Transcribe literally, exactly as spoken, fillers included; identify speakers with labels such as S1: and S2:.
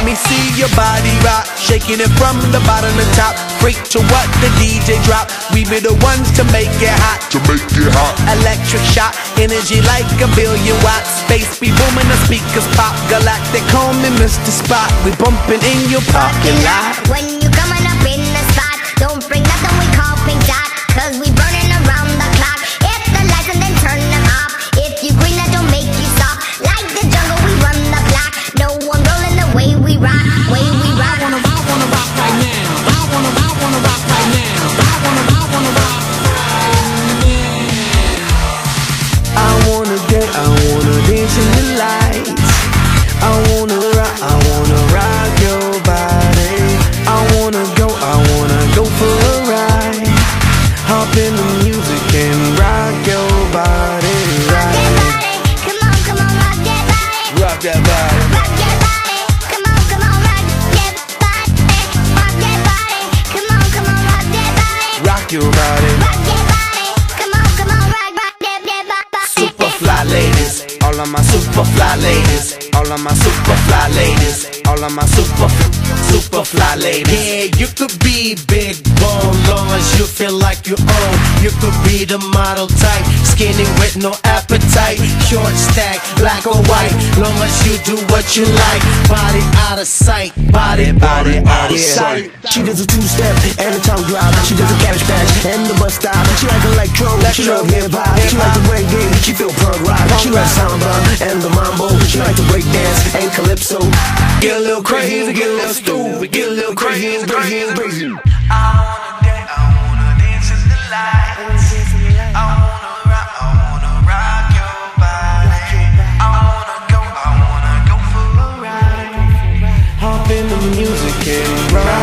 S1: me see your body rock, shaking it from the bottom to top. Freak to what the D J drop. We be the ones to make it hot.
S2: To make it hot.
S1: Electric shock, energy like a billion watts. Space be booming, the speakers pop. Galactic, call me Mister Spot. We bumping in your parking lot.
S3: When you coming up in the spot, don't bring nothing we call pink dot, cause we burning around the clock. Hit the lights and then turn them off. If you green, that don't make you stop. Like the jungle, we run the block. No one rolling the way we rock, way we rock.
S4: I wanna, I wanna rock right now. I wanna, I wanna rock right now. I wanna, I wanna rock right now.
S1: I wanna get, I wanna dance in the lights. I wanna rock, I wanna rock your body. I wanna go, I wanna go for a ride. Hop in the music and rock your body.
S3: Rock that body, come on, come on, rock that body.
S1: Rock that body.
S3: Rock that body, come on, come on, rock that body. Rock that body, come on, come on, rock that body.
S1: Rock your body.
S3: Rock that body, come on, come on, rock, rock that, that body.
S1: Super fly ladies, all of my super fly ladies, all of my super fly ladies, all of my super, super fly ladies.
S5: Yeah, you could be big bone, long as you feel like you own. You could be the model type, skinny with no appetite, short stack, black or white, long as you do what you like. Body out of sight, body, body out of sight.
S6: She does a two-step and a tongue drop. She does a cabbage patch and the bus stop. She like electro, she love hip-hop. She like the reggae, she feel punk rock. She like samba and the mambo. She like the break dance and calypso.
S1: Get a little crazy, get a little stupid, get a little crazy, crazy, crazy.
S7: I wanna dance, I wanna dance in the lights. I wanna rock, I wanna rock your body. I wanna go, I wanna go for a ride.
S1: Hop in the music and rock.